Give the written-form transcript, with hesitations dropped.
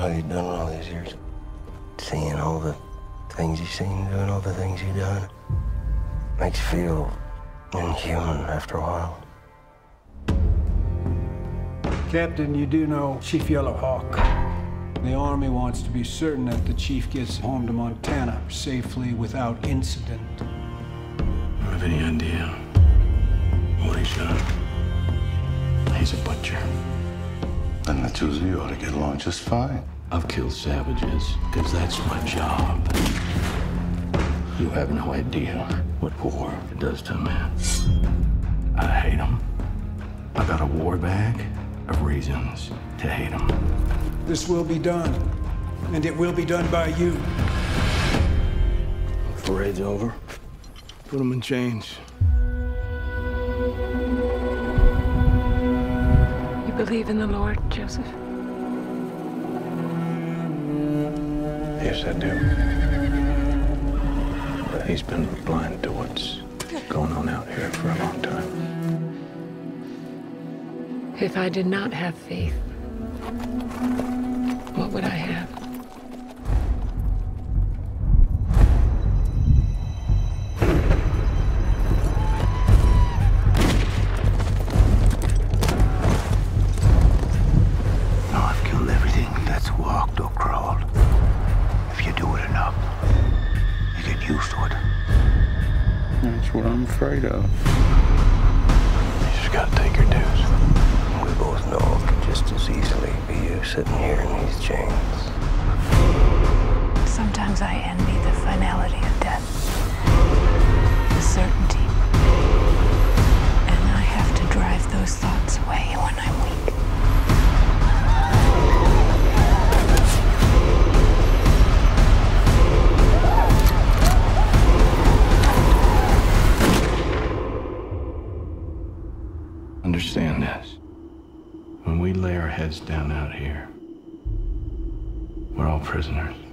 how you've done all these years. Seeing all the things you've seen, doing all the things you've done, makes you feel inhuman after a while. Captain, you do know Chief Yellowhawk. The Army wants to be certain that the Chief gets home to Montana safely without incident. Have any idea what he's done? He's a butcher. Then the two of you ought to get along just fine. I've killed savages because that's my job. You have no idea what war does to a man. I hate him. I got a war bag of reasons to hate him. This will be done, and it will be done by you. If the raid's over, put him in chains. You believe in the Lord, Joseph? Yes, I do. But he's been blind to what's going on out here for a long time. If I did not have faith, what would I have? No, I've killed everything that's walked or crawled. If you do it enough, you get used to it. That's what I'm afraid of. You just gotta take your dues. We both know it could just as easily be you sitting here in these chains. Sometimes I envy the finality of death, the certainty. And I have to drive those thoughts away when I'm weak. Understand this. When we lay our heads down out here, we're all prisoners.